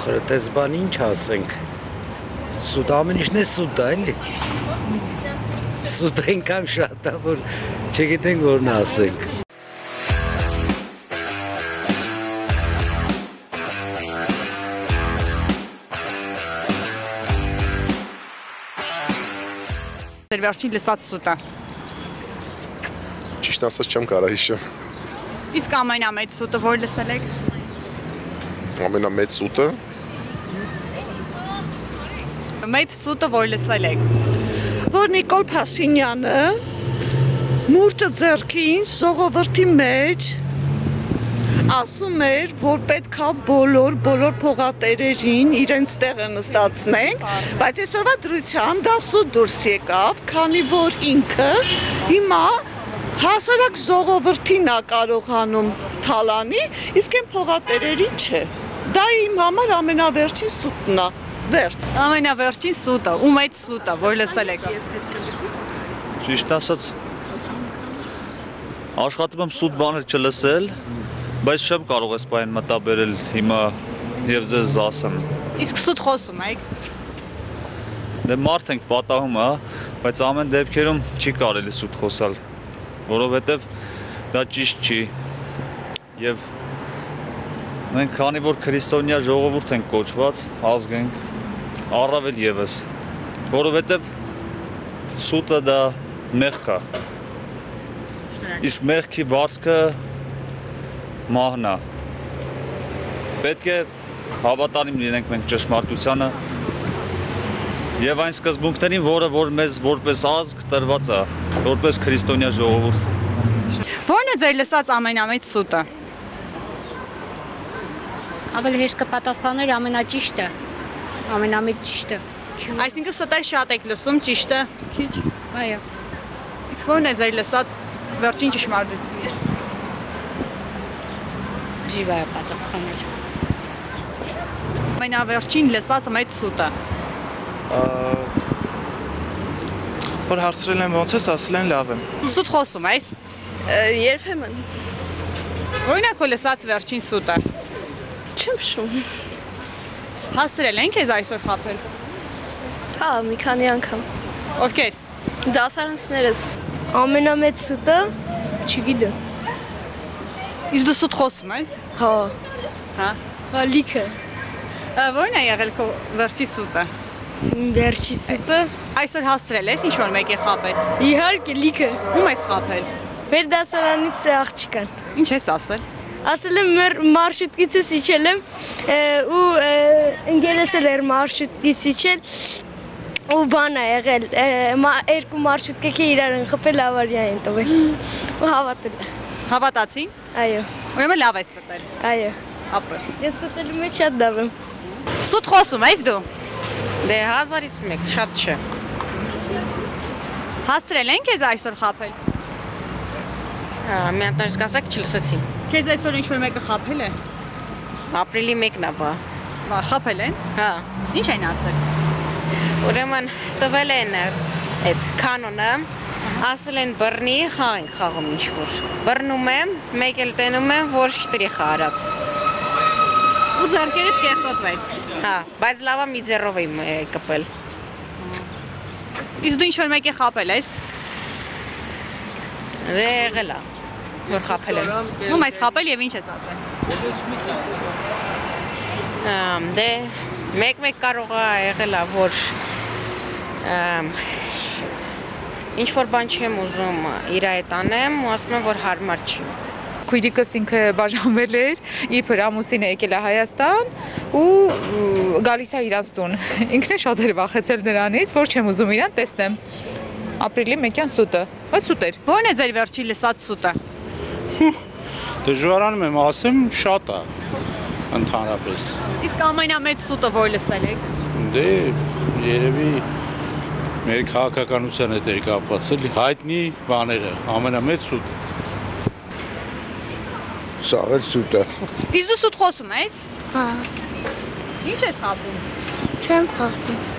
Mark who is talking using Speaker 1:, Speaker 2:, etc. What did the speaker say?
Speaker 1: Ախր դες բան ինչ ասենք։ Սուտ ամեն ինչն է սուտ դա էլի։ Սուտ այնքան շատ է, որ չգիտենք որն ասենք։
Speaker 2: Վերջին լսած սուտը։
Speaker 3: Ճիշտ ասած չեմ կարա հիշեմ։
Speaker 2: Իսկ ամենամեծ սուտը որ լսել եք։
Speaker 3: Ամենամեծ սուտը։
Speaker 2: Մեծ սուտը որ լսել եք։
Speaker 4: Որ Նիկոլ Փաշինյանը մուրճը ձեռքին ժողովրդի մեջ ասում էր, որ պետքա բոլոր փողատերերին իրենց տեղը նստացնենք, բայց այսօրվա դրությամբ դա սուտ դուրս եկավ, քանի որ ինքը հիմա հասարակ ժողովրդին է կարողանում թալանի, իսկ այն փողատերերի չէ։ Դա իմ համար ամենավերջին սուտն է, վերջ։
Speaker 2: Ամենավերջին սուտը, ու մեծ սուտը, որ լսել եք։
Speaker 5: Ճիշտ ասած, աշխատում եմ սուտ բաներ չլսել, բայց չեմ կարող այս բան մտաբերել հիմա եւ ձեզ ասեմ։
Speaker 2: Իսկ սուտ խոսում եք։
Speaker 5: Դե մարդ ենք պատահում, բայց ամեն դեպքերում չի կարելի սուտ խոսալ, որովհետեւ դա ճիշտ չի։ Եվ մենք քանի որ քրիստոնյա ժողովուրդ ենք կոչված, ազգ ենք, առավել եւս, որովհետեւ սուտը դա մեղք է։ Իսկ մեղքի վարձքը մահնա։ Պետք է հավատարիմ լինենք մենք ճշմարտությանը եւ այն սկզբունքներին, որ մեզ որպես ազգ տրված է, որպես քրիստոնյա ժողովուրդ։
Speaker 2: Ո՞րն է ձեր լսած ամենամեծ սուտը։
Speaker 6: Ավելի հեշտ կպատասխաներ ամենաճիշտը, ամենամեծ ճիշտը։
Speaker 2: Այսինքն ստեր շատ եք լսում, ճիշտը քիչ։
Speaker 6: Այո։
Speaker 2: Իսկ ո՞րն է ձեր լսած վերջին ճշմարտությունը։
Speaker 6: Ջիվա է պատասխանել։
Speaker 2: Ամենավերջին լսած մեծ սուտը։
Speaker 7: Որ հարցրել են ոնց ես, ասել են լավ եմ։
Speaker 2: Սուտ խոսում ես։
Speaker 8: Երբեմն։
Speaker 2: Օրինակ ո լսած վերջին սուտը։
Speaker 8: Չեմ շում։
Speaker 2: Հասրել են քեզ այսօր խաբել։
Speaker 8: Հա, մի քանի անգամ։
Speaker 2: Ովքեր։
Speaker 8: Դասարանցիներս։ Ամենամեծ սուտը, չգիտեմ։
Speaker 2: Իսկ դու սուտ խոսում ես։
Speaker 8: Հա։
Speaker 2: Հա։
Speaker 8: Հա, լիքը։
Speaker 2: Ո՞րն է եղել քո վերջի սուտը։
Speaker 8: Վերջի սուտը։
Speaker 2: Այսօր հասրել ես ինչ որ մեկի խաբել։
Speaker 8: Իհարկե, լիքը։
Speaker 2: Ում ես խաբել։
Speaker 8: Մեր դասարանից աղջկան։
Speaker 2: Ինչ ես ասել։
Speaker 8: Ասել եմ մարշրուտկիցս իջել եմ ու ընկերս էլ էր մարշրուտկից իջել ու բան է եղել, երկու մարշրուտկեքի իրար են խփել ավարիա են տվել ու հավատել է։
Speaker 2: Հավատացին։
Speaker 8: Այո։
Speaker 2: Ուրեմն լավ ես ստել։
Speaker 8: Այո։
Speaker 2: Ապրես։
Speaker 8: Ես ստելու մեջ շատ լավ եմ։
Speaker 2: Սուտ խոսում ես դու։
Speaker 9: Դե 1000-ից մեկ, շատ չէ։
Speaker 2: Հասրել են քեզ այսօր խաբել։
Speaker 9: Մի հատ նորից կասեք չլսեցի։
Speaker 2: Քեզ այսօր ինչ որ մեկը խաբել է։
Speaker 9: Ապրիլի 1-ն է բա։
Speaker 2: Բա խաբել են։
Speaker 9: Հա։
Speaker 2: Ինչ են ասել։
Speaker 9: Ուրեմն տվել են այդ կանոնը, ասել են բռնի, խաղ ենք խաղում ինչ-որ։ Բռնում եմ, մեկ էլ տենում եմ, որ շտրիխ արած։
Speaker 2: Ու ձեռքերդ կեղտոտվեց։
Speaker 9: Հա, բայց լավա մի ձեռով եմ կպել։
Speaker 2: Իսկ դու ինչ որ մեկի խաբել ես։
Speaker 9: Դե եղել է, որ խաբել եմ։
Speaker 2: Ում ես խաբել եւ ինչ ես ասել։
Speaker 9: Դե մեկ կարող է եղել է, որ ինչ որ բան չեմ ուզում իր հետ անեմ ու ասում եմ, որ հարմար չի։
Speaker 10: Քույրիկս ինքը բաժանվել էր, իբր ամուսինը եկել է Հայաստան ու գալիս է իրանց տուն։ Ինքն է շատ էր վախեցել դրանից, որ չեմ ուզում իրան տեսնեմ։ Ապրիլի 1-յան սուտը։ Ո՞ր սուտ էր։
Speaker 2: Ո՞րն է ձեր վերջի լսած սուտը։
Speaker 1: Դժվարանում եմ ասեմ, շատ է ընդհանրապես։
Speaker 2: Իսկ ամենամեծ սուտը որ լսել եք։
Speaker 1: Դե երևի մեր քաղաքականության հետ էր կապված էլի հայտնի բաները, ամենամեծ սուտ։ Սաղ էլ սուտ է։
Speaker 2: Իսկ դու սուտ խոսում ես։
Speaker 6: Հա։
Speaker 2: Ինչ ես խաբում։
Speaker 6: Չեմ խաղում։